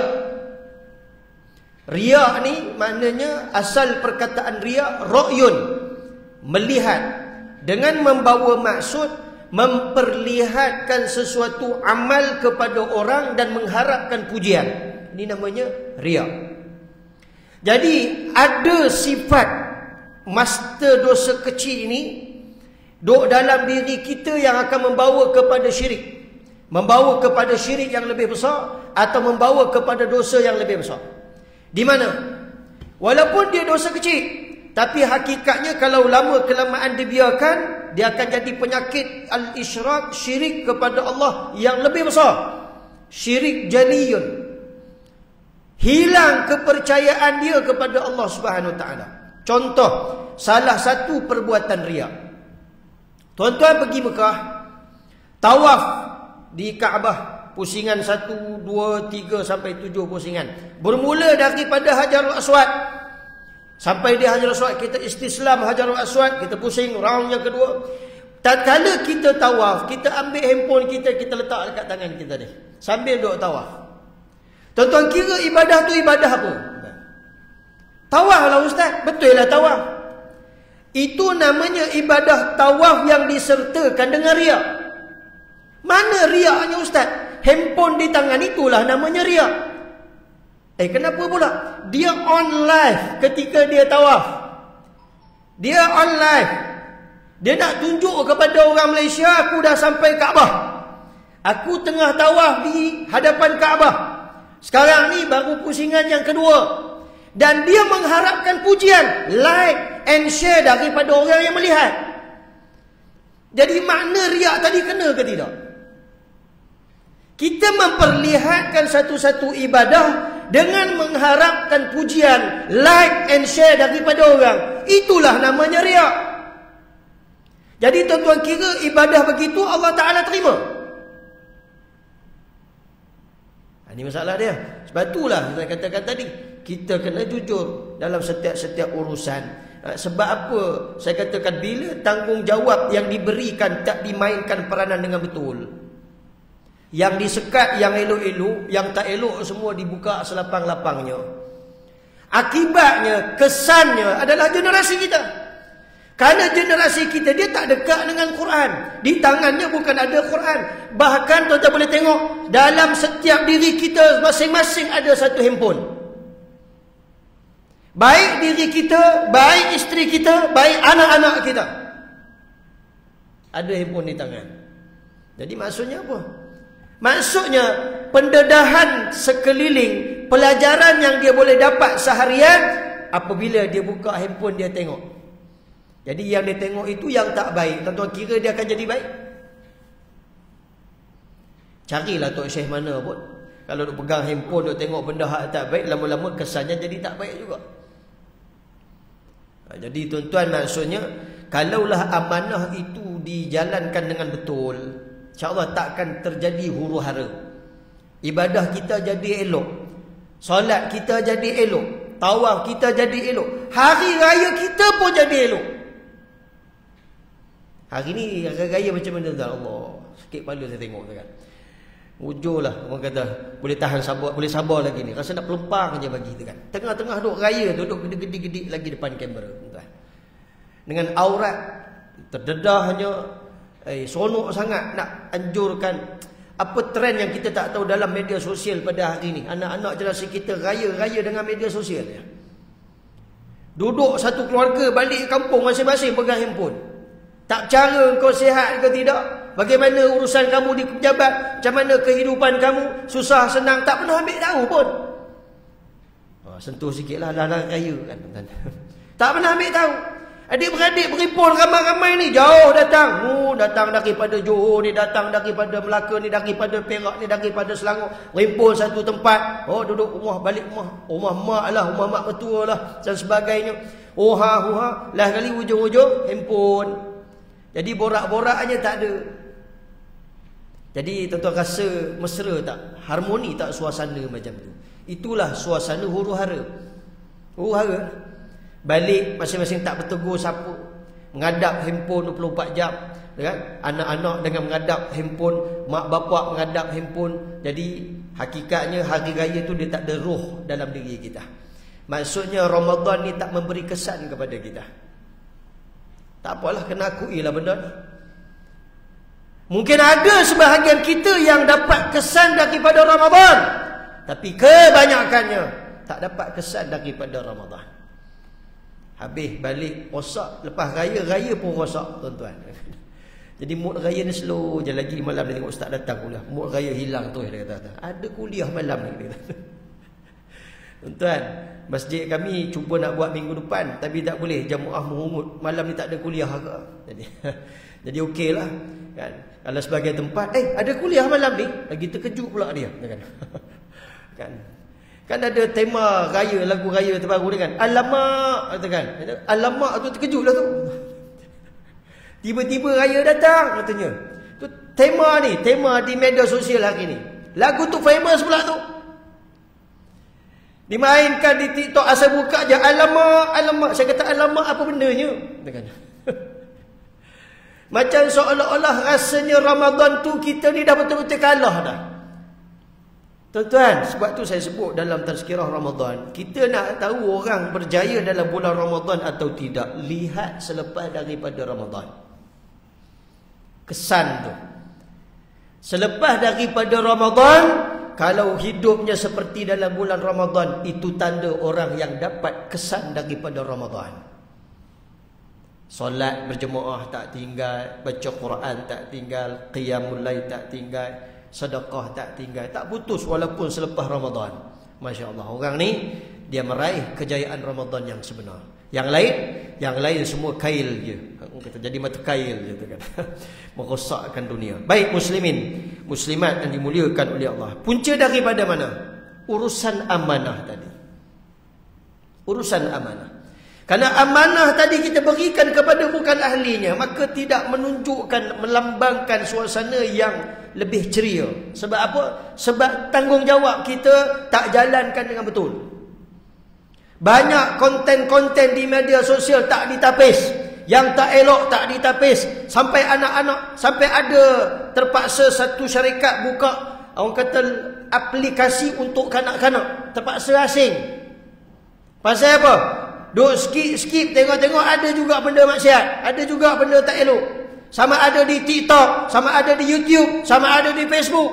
Riak ni maknanya, asal perkataan riak, ra'yun, melihat, dengan membawa maksud memperlihatkan sesuatu amal kepada orang dan mengharapkan pujian. Ini namanya riak. Jadi ada sifat master dosa kecil ini duduk dalam diri kita yang akan membawa kepada syirik, membawa kepada syirik yang lebih besar, atau membawa kepada dosa yang lebih besar. Di mana walaupun dia dosa kecil, tapi hakikatnya kalau lama kelamaan dibiarkan, dia akan jadi penyakit al-isyrak, syirik kepada Allah yang lebih besar. Syirik jaliyun. Hilang kepercayaan dia kepada Allah Subhanahu Wa Taala. Contoh, salah satu perbuatan riak. Tuan-tuan pergi Mekah, tawaf di Kaabah, pusingan 1, 2, 3 sampai 7 pusingan. Bermula daripada Hajarul Aswad sampai di Hajarul Aswad, kita istislam Hajarul Aswad, kita pusing round yang kedua. Tatkala kita tawaf, kita ambil handphone kita, kita letak dekat tangan kita ni, sambil duduk tawaf. Tuan-tuan kira ibadah tu ibadah apa? Tawaf lah ustaz. Betul lah tawaf. Itu namanya ibadah tawaf yang disertakan dengan riak. Mana riaknya ustaz? Handphone di tangan itulah namanya riak. Kenapa pula? Dia on live ketika dia tawaf. Dia on live. Dia nak tunjuk kepada orang Malaysia, aku dah sampai Kaabah. Aku tengah tawaf di hadapan Kaabah. Sekarang ni baru pusingan yang kedua. Dan dia mengharapkan pujian, like and share daripada orang yang melihat. Jadi makna riak tadi kena ke tidak? Kita memperlihatkan satu-satu ibadah dengan mengharapkan pujian, like and share daripada orang. Itulah namanya riak. Jadi tuan-tuan kira ibadah begitu Allah Ta'ala terima? Ini masalah dia. Sebab itulah saya katakan tadi, kita kena jujur dalam setiap urusan. Sebab apa saya katakan, bila tanggungjawab yang diberikan tak dimainkan peranan dengan betul, yang disekat, yang elok-elok, yang tak elok semua dibuka selapang-lapangnya, akibatnya, kesannya adalah generasi kita Kerana generasi kita dia tak dekat dengan Quran. Di tangannya bukan ada Quran. Bahkan tuan-tuan boleh tengok dalam setiap diri kita masing-masing ada satu handphone. Baik diri kita, baik isteri kita, baik anak-anak kita, ada handphone di tangan. Jadi maksudnya apa? Maksudnya pendedahan sekeliling, pelajaran yang dia boleh dapat seharian apabila dia buka handphone dia tengok. Jadi yang dia tengok itu yang tak baik. Tuan-tuan kira dia akan jadi baik? Carilah Tok Syekh mana pun. Kalau duk pegang handphone, duk tengok benda hak tak baik, lama-lama kesannya jadi tak baik juga. Jadi tuan-tuan, maksudnya kalaulah amanah itu dijalankan dengan betul, insya-Allah takkan terjadi huru-hara. Ibadah kita jadi elok, solat kita jadi elok, tawaf kita jadi elok, hari raya kita pun jadi elok. Hari ni raya macam mana tuan? Allah, sakit kepala saya tengok kan. Ujurlah orang kata boleh tahan sabar, boleh sabar lagi ni. Rasa nak pelempang aja bagi tu kan. Tengah-tengah duk raya, duduk gede-gede lagi depan kamera tuan. Dengan aurat terdedahnya, seronok sangat nak anjurkan apa trend yang kita tak tahu dalam media sosial pada hari ni. Anak-anak generasi kita raya-raya dengan media sosial ya. Duduk satu keluarga balik kampung masing-masing pegang handphone. Tak cara kau sihat ke tidak, bagaimana urusan kamu di pejabat, macam mana kehidupan kamu, susah senang, tak pernah ambil tahu pun. Sentuh sikitlah dalam raya kan. Tak pernah ambil tahu. Adik-beradik berimpun ramai-ramai ni jauh datang. Datang daripada Johor ni, datang daripada Melaka ni, daripada Perak ni, daripada Selangor. Berimpun satu tempat. Duduk rumah, balik rumah mak lah, rumah mak mertua lah dan sebagainya. Oha-oha, lah kali ujung-ujung handphone. Jadi borak-boraknya tak ada. Jadi tuan-tuan rasa mesra tak? Harmoni tak suasana macam tu? Itulah suasana huru-hara. Huru-hara. Balik masing-masing tak bertegur siapa. Menghadap handphone 24 jam. Kan? Anak-anak dengan menghadap handphone, mak bapak menghadap handphone. Jadi hakikatnya hari raya tu dia tak ada roh dalam diri kita. Maksudnya Ramadan ni tak memberi kesan kepada kita. Tak apalah, kena akuilah benda ni. Mungkin ada sebahagian kita yang dapat kesan daripada Ramadan, tapi kebanyakannya tak dapat kesan daripada Ramadan. Habis balik rosak, lepas raya pun rosak tuan-tuan. Jadi mood raya ni slow je lagi. Malam ni tengok ustaz datang kuliah, mood raya hilang tu dia kata. Ada kuliah malam ni dia kata. Tuan-tuan, masjid kami cuba nak buat minggu depan, tapi tak boleh, jamaah mengungut. Malam ni tak ada kuliah ke. Jadi okeylah kan. Kalau sebagai tempat ada kuliah malam ni, lagi terkejut pula dia kan. Kan ada tema raya, lagu raya terbaru dia kan. Alamak katakan. Alamak tu terkejutlah tu. Tiba-tiba raya datang katanya. Tu tema di media sosial hari ni. Lagu tu famous pula tu. Dimainkan di TikTok, asal buka je alamak. Saya kata alamak apa bendanya? Macam seolah-olah rasanya Ramadan tu kita ni dah betul-betul kalah dah. Tuan-tuan, sebab tu saya sebut dalam tazkirah Ramadan, kita nak tahu orang berjaya dalam bulan Ramadan atau tidak, lihat selepas daripada Ramadan. Kesan tu. Selepas daripada Ramadan, kalau hidupnya seperti dalam bulan Ramadan, itu tanda orang yang dapat kesan daripada Ramadan. Solat berjemaah tak tinggal, baca Quran tak tinggal, qiyamul lail tak tinggal, sedekah tak tinggal, tak putus walaupun selepas Ramadan. Masya Allah, orang ni dia meraih kejayaan Ramadan yang sebenar. Yang lain semua kail je. Kata jadi mata kail je tu kan. Merosakkan dunia. Baik muslimin, muslimat yang dimuliakan oleh Allah. Punca daripada mana? Urusan amanah tadi. Urusan amanah. Karena amanah tadi kita berikan kepada bukan ahlinya, maka tidak menunjukkan, melambangkan suasana yang lebih ceria. Sebab apa? Sebab tanggungjawab kita tak jalankan dengan betul. Banyak konten-konten di media sosial tak ditapis, yang tak elok tak ditapis. Sampai anak-anak, sampai ada terpaksa satu syarikat buka, orang kata aplikasi untuk kanak-kanak, terpaksa asing. Pasal apa? Duk skip tengok-tengok, ada juga benda maksiat, ada juga benda tak elok. Sama ada di TikTok, sama ada di YouTube, sama ada di Facebook.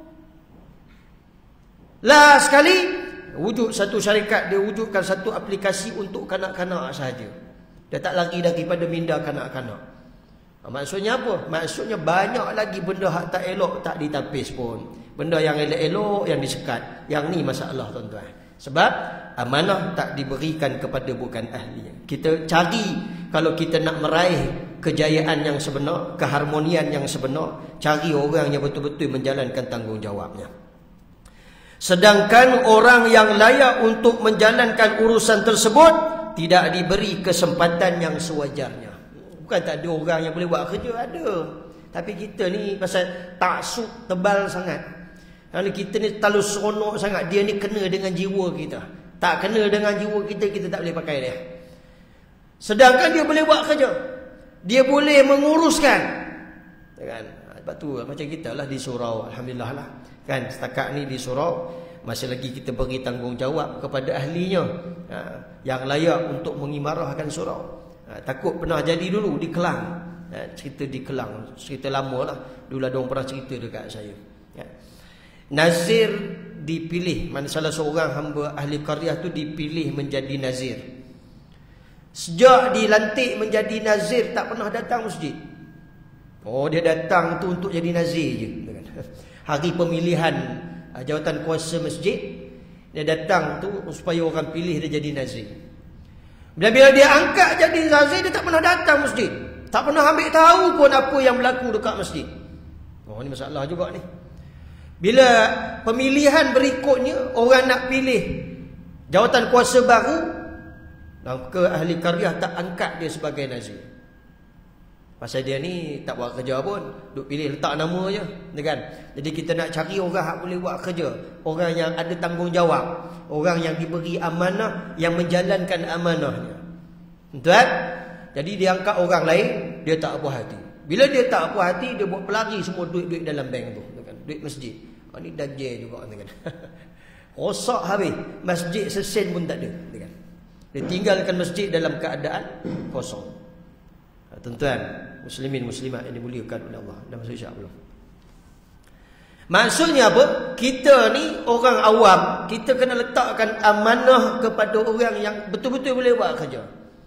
Last sekali wujud satu syarikat, dia wujudkan satu aplikasi untuk kanak-kanak sahaja. Dia tak lagi daripada minda kanak-kanak. Maksudnya apa? Maksudnya banyak lagi benda hak tak elok tak ditapis pun. Benda yang elok-elok yang disekat. Yang ni masalah tuan-tuan. Sebab amanah tak diberikan kepada bukan ahli. Kita cari, kalau kita nak meraih kejayaan yang sebenar, keharmonian yang sebenar, cari orang yang betul-betul menjalankan tanggungjawabnya. Sedangkan orang yang layak untuk menjalankan urusan tersebut tidak diberi kesempatan yang sewajarnya. Bukan tak ada orang yang boleh buat kerja, ada. Tapi kita ni pasal taksub tebal sangat. Kalau kita ni terlalu seronok sangat, dia ni kena dengan jiwa kita. Tak kena dengan jiwa kita, kita tak boleh pakai dia. Sedangkan dia boleh buat kerja, dia boleh menguruskan, kan? Sebab tu macam kita lah di surau, alhamdulillah lah, kan? Setakat ni di surau masih lagi kita beri tanggungjawab kepada ahlinya, yang layak untuk mengimarahkan surau. Takut pernah jadi dulu di Kelang, cerita di Kelang, cerita lama lah. Dulu ada orang pernah cerita dekat saya. Nazir dipilih, mana salah seorang hamba ahli qaryah tu dipilih menjadi nazir. Sejak dilantik menjadi nazir tak pernah datang masjid. Oh, dia datang tu untuk jadi nazir je. Hari pemilihan jawatan kuasa masjid, dia datang tu supaya orang pilih dia jadi nazir. Bila dia angkat jadi nazir, dia tak pernah datang masjid. Tak pernah ambil tahu pun apa yang berlaku dekat masjid. Oh, ni masalah juga ni. Bila pemilihan berikutnya, orang nak pilih jawatan kuasa baru, ke ahli qaryah tak angkat dia sebagai nazir. Pasal dia ni tak buat kerja pun, duk pilih letak nama je, kan? Jadi kita nak cari orang yang boleh buat kerja, orang yang ada tanggungjawab, orang yang diberi amanah, yang menjalankan amanahnya. Tuan, jadi dia angkat orang lain, dia tak puas hati. Bila dia tak puas hati, dia buat pelari semua duit-duit dalam bank tu, kan? Duit masjid. Ini dajjal juga, kan? Rosak habis, masjid sesen pun tak ada, kan? Dia tinggalkan masjid dalam keadaan kosong. Tuan-tuan, muslimin muslimat yang dimuliakan oleh Allah, dah masuk isyak belum? Maksudnya apa? Kita ni orang awam, kita kena letakkan amanah kepada orang yang betul-betul boleh buat kerja.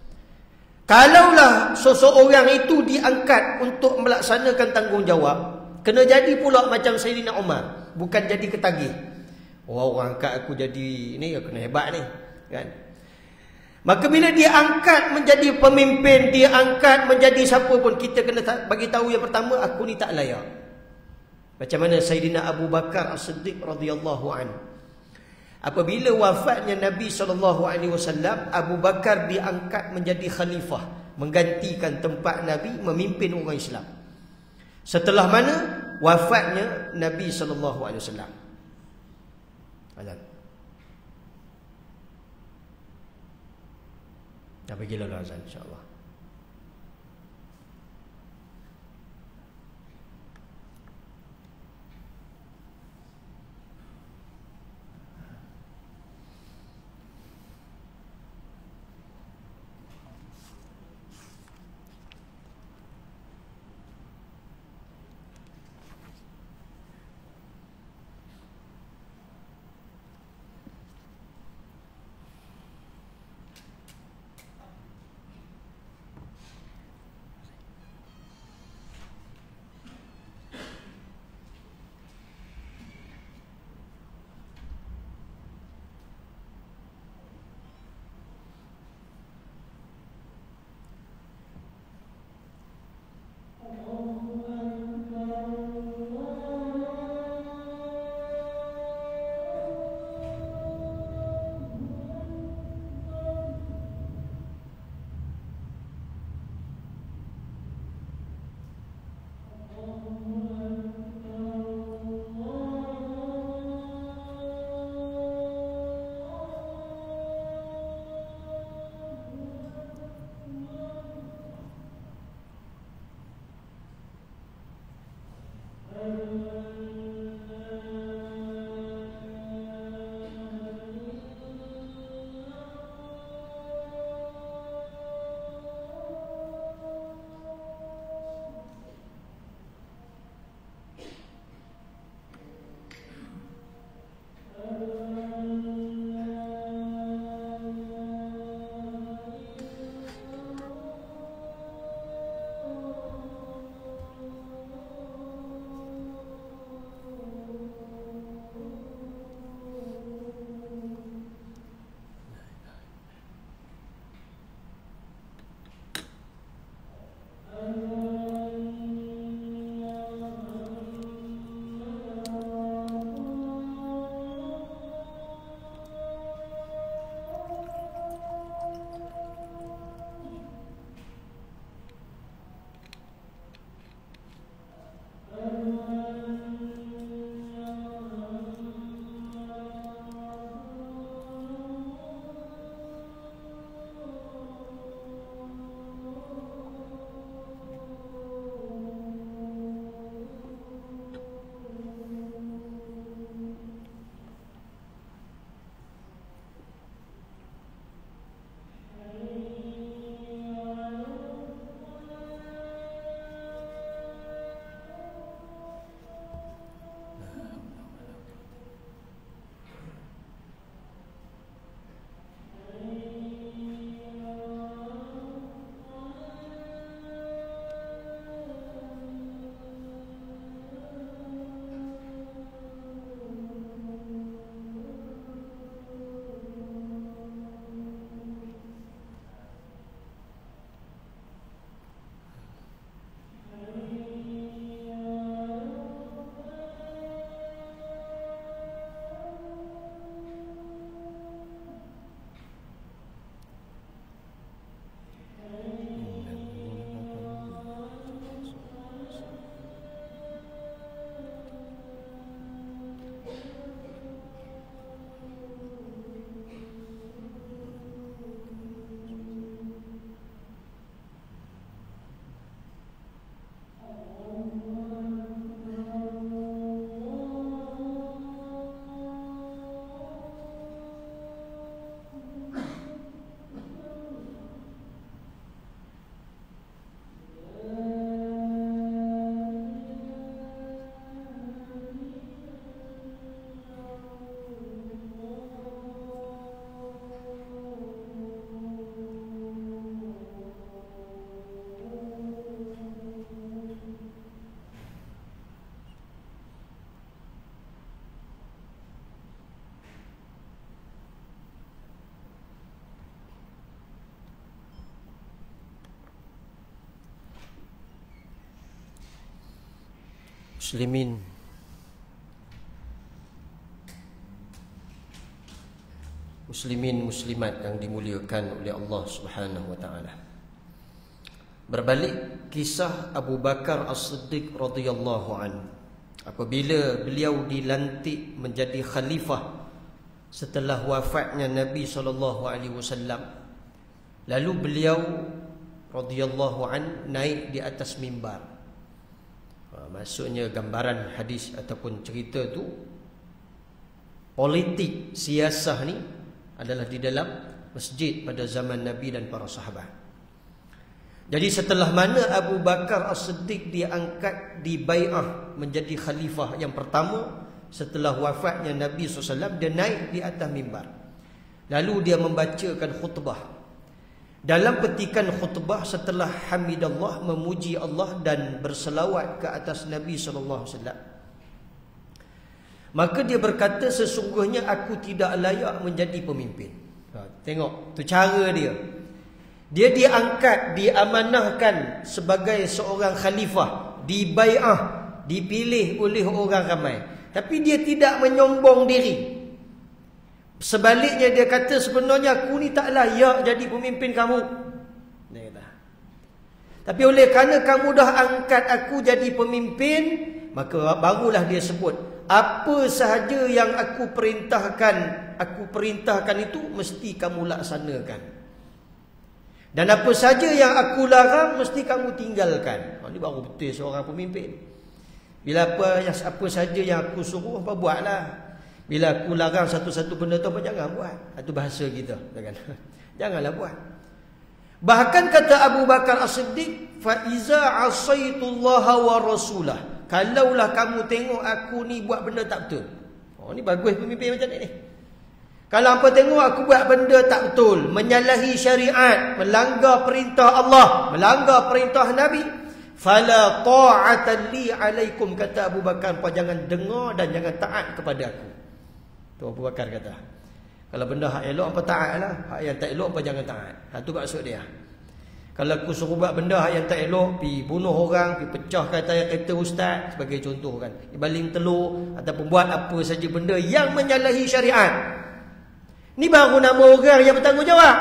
Kalaulah seseorang itu diangkat untuk melaksanakan tanggungjawab, kena jadi pula macam Sayyidina Umar, bukan jadi ketagih. Oh, orang angkat aku jadi ni, aku kena hebat ni, kan? Maka bila dia angkat menjadi pemimpin, dia angkat menjadi siapa pun, kita kena bagi tahu yang pertama, aku ni tak layak. Macam mana Sayyidina Abu Bakar As-Siddiq radhiyallahu anhu. Apabila wafatnya Nabi SAW, Abu Bakar diangkat menjadi khalifah, menggantikan tempat Nabi, memimpin orang Islam. Setelah mana wafatnya Nabi SAW. Azan. Dah bagilah azan, insya-Allah. Muslimin, muslimat yang dimuliakan oleh Allah Subhanahu wa taala. Berbalik kisah Abu Bakar As-Siddiq radhiyallahu anhu, apabila beliau dilantik menjadi khalifah setelah wafatnya Nabi SAW, lalu beliau radhiyallahu anhu naik di atas mimbar. Maksudnya gambaran hadis ataupun cerita tu, politik siasah ni adalah di dalam masjid pada zaman Nabi dan para sahabat. Jadi setelah mana Abu Bakar As-Siddiq diangkat di bai'ah menjadi khalifah yang pertama setelah wafatnya Nabi SAW, dia naik di atas mimbar. Lalu dia membacakan khutbah. Dalam petikan khutbah, setelah hamidallah, memuji Allah dan berselawat ke atas Nabi SAW, maka dia berkata, sesungguhnya aku tidak layak menjadi pemimpin. Tengok tu cara dia. Dia diangkat, diamanahkan sebagai seorang khalifah, dibai'ah, dipilih oleh orang ramai, tapi dia tidak menyombong diri. Sebaliknya dia kata, sebenarnya aku ni tak layak jadi pemimpin kamu. Dia kata. Tapi oleh kerana kamu dah angkat aku jadi pemimpin, maka barulah dia sebut, apa sahaja yang aku perintahkan itu mesti kamu laksanakan. Dan apa saja yang aku larang mesti kamu tinggalkan. Ini baru betul seorang pemimpin. Bila apa saja yang aku suruh, apa buatlah. Bila aku larang satu-satu benda tu, apa jangan buat. Itu bahasa kita, janganlah buat. Bahkan kata Abu Bakar As-Siddiq, fa iza asaitullaha wa rasulah, kalaulah kamu tengok aku ni buat benda tak betul. Ni bagus pemimpin macam ni. Kalau apa tengok aku buat benda tak betul, menyalahi syariat, melanggar perintah Allah, melanggar perintah Nabi, fala ta'atan li alaikum, kata Abu Bakar, apa jangan dengar dan jangan taat kepada aku. Tu Abu Bakar kata. Kalau benda hak elok apa taatlah, hak yang tak elok apa jangan taat. Tu maksud dia. Kalau aku suruh buat benda hak yang tak elok, pi bunuh orang, pi pecahkan tayar kereta ustaz sebagai contoh kan, baling telur ataupun buat apa saja benda yang menyalahi syariat, ni baru nama orang yang bertanggungjawab.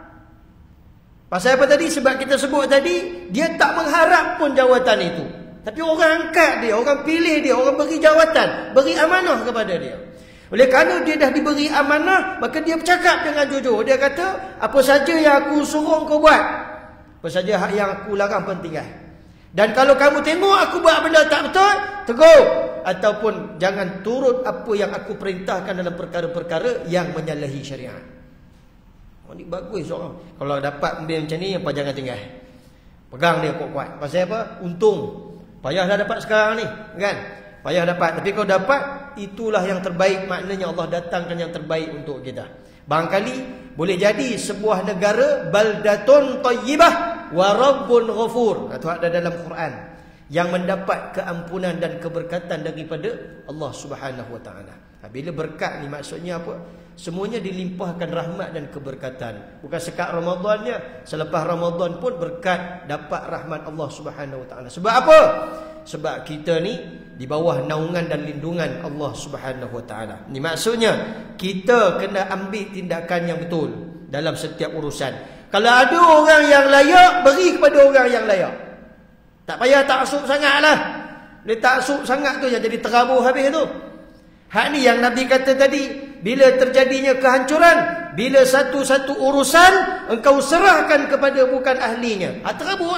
Pasal apa tadi? Sebab kita sebut tadi, dia tak mengharap pun jawatan itu, tapi orang angkat dia, orang pilih dia, orang beri jawatan, beri amanah kepada dia. Oleh kerana dia dah diberi amanah, maka dia bercakap dengan jujur. Dia kata, apa saja yang aku suruh kau buat, apa saja yang aku larang pun tinggal. Dan kalau kamu tengok aku buat benda tak betul, tegur, ataupun jangan turut apa yang aku perintahkan dalam perkara-perkara yang menyalahi syariat. Ini bagus seorang. Kalau dapat ambil macam ni, apa jangan tinggal. Pegang dia kuat-kuat. Pasal apa? Untung. Payah dah dapat sekarang ni, kan? Payah dapat. Tapi kalau dapat, itulah yang terbaik. Maknanya Allah datangkan yang terbaik untuk kita. Barangkali boleh jadi sebuah negara baldatun tayyibah wa rabbun ghafur. Itu ada dalam Quran, yang mendapat keampunan dan keberkatan daripada Allah Subhanahu wa taala. Bila berkat ni maksudnya apa? Semuanya dilimpahkan rahmat dan keberkatan. Bukan sekat Ramadannya, selepas Ramadan pun berkat, dapat rahmat Allah Subhanahu wa taala. Sebab apa? Sebab kita ni di bawah naungan dan lindungan Allah Subhanahu wa taala. Ni maksudnya kita kena ambil tindakan yang betul dalam setiap urusan. Kalau ada orang yang layak, beri kepada orang yang layak. Tak payah taksub sangatlah. Dia taksub sangat tu yang jadi terabur habis tu. Hak ni yang Nabi kata tadi, bila terjadinya kehancuran, bila satu-satu urusan engkau serahkan kepada bukan ahlinya, terabur.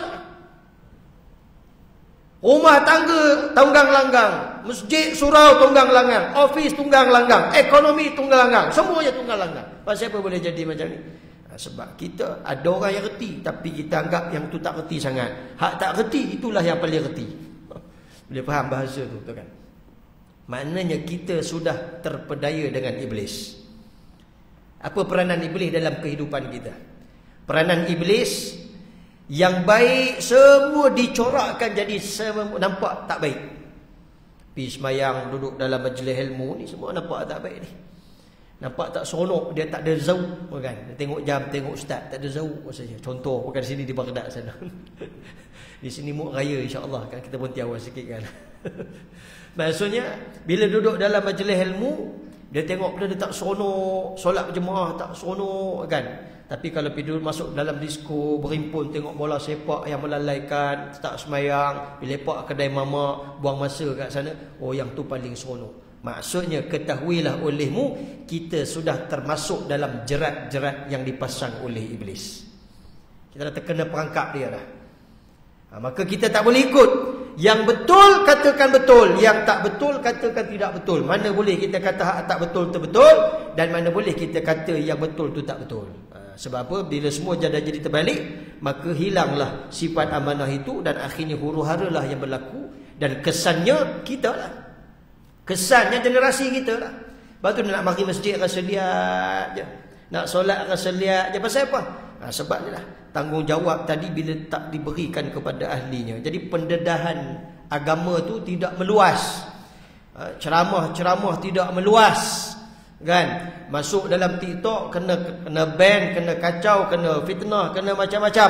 Rumah tangga tunggang langgang, masjid surau tunggang langgang, ofis tunggang langgang, ekonomi tunggang langgang, semuanya tunggang langgang. Pasal apa boleh jadi macam ni? Sebab kita ada orang yang reti, tapi kita anggap yang tu tak reti sangat. Hak tak reti itulah yang paling reti. Boleh faham bahasa tu kan? Maknanya kita sudah terpedaya dengan iblis. Apa peranan iblis dalam kehidupan kita? Peranan iblis yang baik semua dicorakkan jadi nampak tak baik. Pergi semayang, duduk dalam majlis ilmu ni, semua nampak tak baik ni. Nampak tak seronok, dia tak ada zauk kan. Dia tengok jam, tengok ustaz, tak ada zauk saja. Contoh bukan sini di Baghdad sana. Di sini Muk Raya insya-Allah kan, kita pun tiawan sikit kan. Maksudnya bila duduk dalam majlis ilmu, dia tengok benda dia tak seronok, solat berjemaah tak seronok kan. Tapi kalau pergi masuk dalam disko, berhimpun tengok bola sepak yang melalaikan, tak semayang, lepak kedai mama, buang masa kat sana, oh yang tu paling seronok. Maksudnya ketahuilah olehmu, kita sudah termasuk dalam jerat-jerat yang dipasang oleh iblis. Kita dah terkena perangkap dia dah. Maka kita tak boleh ikut. Yang betul katakan betul, yang tak betul katakan tidak betul. Mana boleh kita kata hak tak betul tu betul, dan mana boleh kita kata yang betul tu tak betul. Sebab apa? Bila semua dah jadi terbalik, maka hilanglah sifat amanah itu, dan akhirnya huru-hara lah yang berlaku, dan kesannya kita lah. Kesannya generasi kita lah. Lepas tu nak mari masjid rasa liat je, nak solat rasa liat je. Pasal apa? Sebab ni lah tanggungjawab tadi bila tak diberikan kepada ahlinya. Jadi pendedahan agama tu tidak meluas, ceramah-ceramah tidak meluas kan. Masuk dalam TikTok kena ban, kena kacau, kena fitnah, kena macam-macam.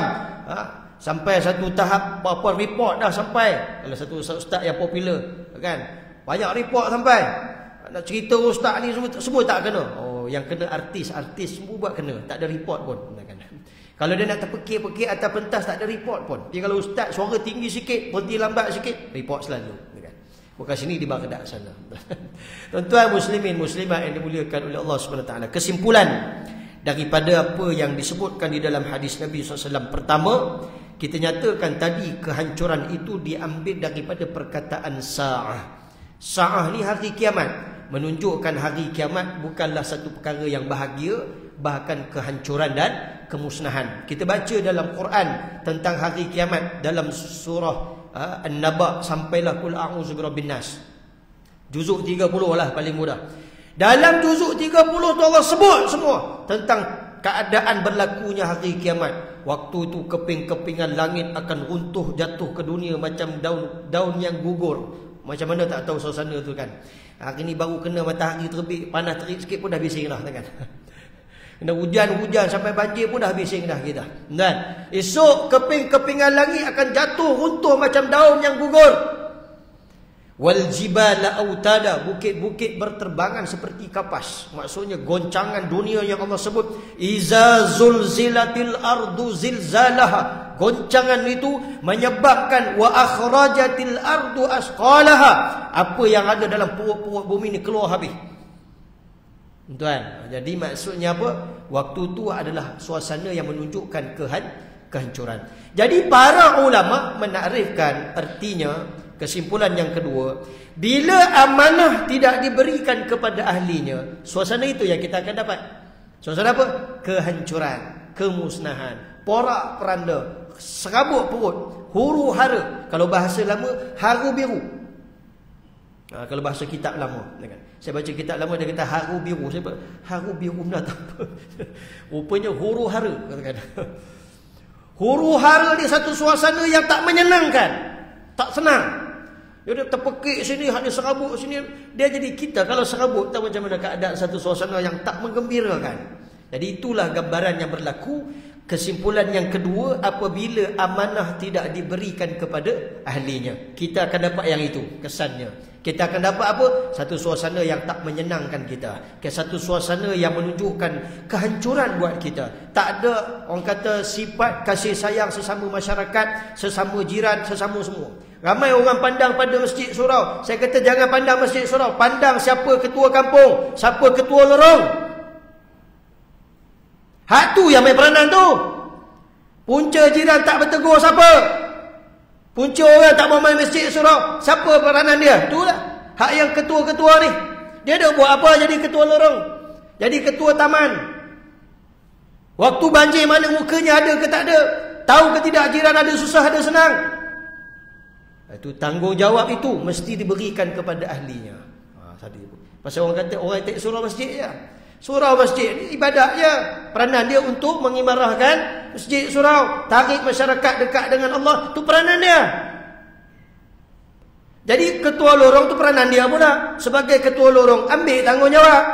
Sampai satu tahap berapa report dah sampai. Kalau satu ustaz yang popular kan, banyak report sampai nak cerita ustaz ni semua tak kena. Oh, yang kena artis semua buat kena, tak ada report pun kan. Kalau dia nak terpekik-pekik atas pentas, tak ada report pun. Tapi kalau ustaz suara tinggi sikit, berhenti lambat sikit, report selalu kan. Bukan sini di Baghdad sana. Tuan-tuan muslimin muslimat yang dimuliakan oleh Allah SWT, kesimpulan daripada apa yang disebutkan di dalam hadis Nabi SAW. Pertama, kita nyatakan tadi kehancuran itu diambil daripada perkataan sa'ah. Sa'ah ni hari kiamat, menunjukkan hari kiamat bukanlah satu perkara yang bahagia, bahkan kehancuran dan kemusnahan. Kita baca dalam Quran tentang hari kiamat dalam surah An-Naba sampailah qul a'udzu birabbin nas. Juzuk 30 lah paling mudah. Dalam juzuk 30 tu Allah sebut semua tentang keadaan berlakunya hari kiamat. Waktu tu keping-kepingan langit akan runtuh jatuh ke dunia macam daun yang gugur. Macam mana tak tahu suasana tu kan. Hari ni baru kena matahari terbit, panas terik sikit pun dah bising dah kan. Kena hujan sampai banjir pun dah bising dah kita. Dan esok keping-kepingan langit akan jatuh runtuh macam daun yang gugur. Wal jibala autada, bukit-bukit berterbangan seperti kapas. Maksudnya goncangan dunia yang Allah sebut. Iza zulzilatil ardu zilzalaha. Goncangan itu menyebabkan wa akhrajatil ardu asqalaha. Apa yang ada dalam perut-perut bumi ni keluar habis. Tuan, jadi maksudnya apa? Waktu tu adalah suasana yang menunjukkan kehancuran. Jadi para ulama menakrifkan artinya, kesimpulan yang kedua, bila amanah tidak diberikan kepada ahlinya, suasana itu yang kita akan dapat. Suasana apa? Kehancuran, kemusnahan, porak-peranda, serabut perut, huru-hara. Kalau bahasa lama, haru biru. Kalau bahasa kitab lama kan? Saya baca kitab lama, dia kata haru biru. Saya kata haru biru benda tak apa. Rupanya huru-hara katakan. Huru-hara ni satu suasana yang tak menyenangkan, tak senang. Dia terpekik sini, hanya serabut sini. Dia jadi kita kalau serabut, tahu macam mana keadaan satu suasana yang tak menggembirakan. Jadi itulah gambaran yang berlaku. Kesimpulan yang kedua, apabila amanah tidak diberikan kepada ahlinya, kita akan dapat yang itu kesannya. Kita akan dapat apa? Satu suasana yang tak menyenangkan kita. Satu suasana yang menunjukkan kehancuran buat kita. Tak ada orang kata sifat kasih sayang sesama masyarakat, sesama jiran, sesama semua. Ramai orang pandang pada masjid surau. Saya kata jangan pandang masjid surau, pandang siapa ketua kampung, siapa ketua lorong. Hak tu yang main peranan tu. Punca jiran tak bertegur siapa? Punca orang tak mau main masjid surau, siapa peranan dia? Itulah hak yang ketua-ketua ni. Dia dah buat apa jadi ketua lorong, jadi ketua taman. Waktu banjir mana mukanya ada ke tak ada? Tahu ke tidak jiran ada susah ada senang? Itu tanggungjawab itu mesti diberikan kepada ahlinya. Pasal orang kata orang tak surau masjid je. Surau masjid ni ibadat je. Peranan dia untuk mengimarahkan masjid surau, tarik masyarakat dekat dengan Allah, tu peranan dia. Jadi ketua lorong tu peranan dia pula. Sebagai ketua lorong, ambil tanggungjawab.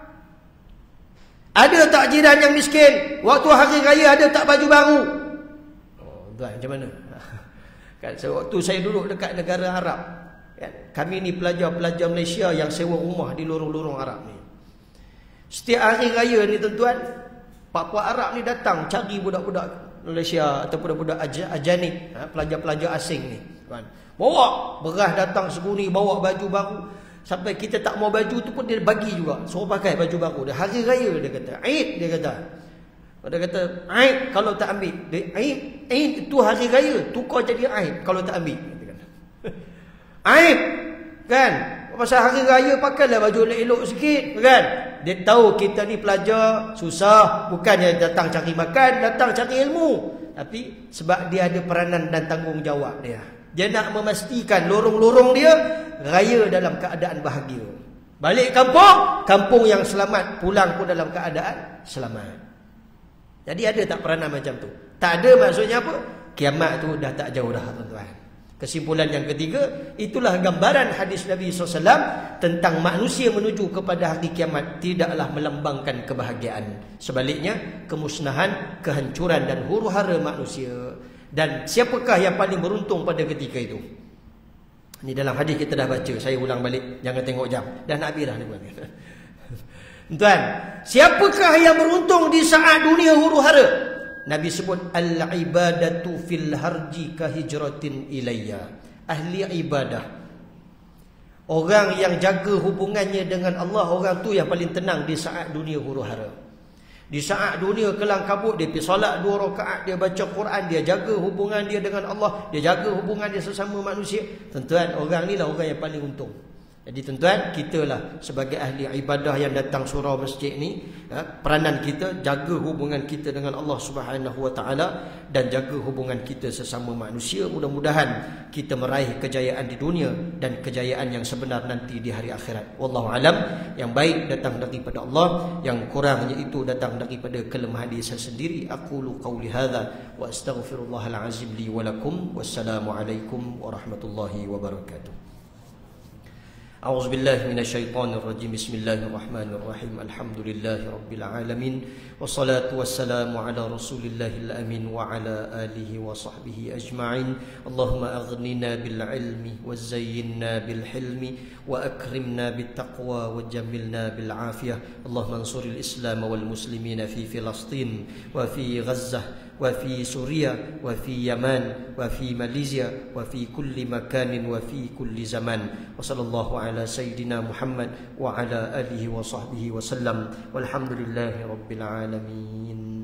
Ada tak jiran yang miskin? Waktu hari raya ada tak baju baru? Oh, tuan macam mana? Kan waktu saya duduk dekat negara Arab, Kami ni pelajar-pelajar Malaysia yang sewa rumah di lorong-lorong Arab ni. Setiap hari raya ni tuan-tuan, pak-pak Arab ni datang cari budak-budak Malaysia atau budak-budak ajanib, pelajar-pelajar asing ni. Bawa beras datang seguni, bawa baju baru. Sampai kita tak mau baju tu pun dia bagi juga. Suruh pakai baju baru. Dia hari raya dia kata. Aid dia kata. Dia kata, aid kalau tak ambil. Aid itu hari raya. Tukar jadi aid kalau tak ambil. Aid. Kan? Pasal hari raya pakailah baju elok-elok sikit. Kan? Dia tahu kita ni pelajar susah. Bukannya datang cari makan, datang cari ilmu. Tapi sebab dia ada peranan dan tanggungjawab dia. Dia nak memastikan lorong-lorong dia raya dalam keadaan bahagia. Balik kampung, kampung yang selamat, pulang pun dalam keadaan selamat. Jadi ada tak peranan macam tu? Tak ada maksudnya apa? Kiamat tu dah tak jauh dah tuan-tuan. Kesimpulan yang ketiga, itulah gambaran hadis Nabi SAW tentang manusia menuju kepada hari kiamat tidaklah melambangkan kebahagiaan. Sebaliknya, kemusnahan, kehancuran dan huru-hara manusia. Dan siapakah yang paling beruntung pada ketika itu? Ini dalam hadis kita dah baca. Saya ulang balik. Jangan tengok jam. Dah nak habis dah. Tuan, siapakah yang beruntung di saat dunia huru-hara? Nabi sebut al-ibadatu fil harji ka hijratin ilayya. Ahli ibadah, orang yang jaga hubungannya dengan Allah, orang tu yang paling tenang di saat dunia huru-hara. Di saat dunia kelang kabut, dia pergi solat 2 rakaat, dia baca Quran, dia jaga hubungan dia dengan Allah, dia jaga hubungan dia sesama manusia. Tuan-tuan, orang ni lah orang yang paling untung. Jadi tuan-tuan, kita lah sebagai ahli ibadah yang datang surau masjid ni, peranan kita jaga hubungan kita dengan Allah Subhanahu Wa Taala dan jaga hubungan kita sesama manusia. Mudah-mudahan kita meraih kejayaan di dunia dan kejayaan yang sebenar nanti di hari akhirat. Wallahu alam. Yang baik datang daripada Allah, yang kurangnya itu datang daripada kelemahan diri saya sendiri. Aqulu qawli hadza wa astaghfirullahal azim li wa lakum. Wassalamualaikum warahmatullahi wabarakatuh. أعوذ بالله من الشيطان الرجيم بسم الله الرحمن الرحيم الحمد لله رب العالمين والصلاة والسلام على رسول الله الأمين وعلى آله وصحبه أجمعين اللهم أغننا بالعلم وزينا بالحلم وأكرمنا بالتقوى وجملنا بالعافية اللهم انصر الإسلام والمسلمين في فلسطين وفي غزة وفي سوريا وفي يمن وفي ماليزيا وفي كل مكان وفي كل زمان وصلى الله على سيدنا محمد وعلى آله وصحبه وسلم والحمد لله رب العالمين.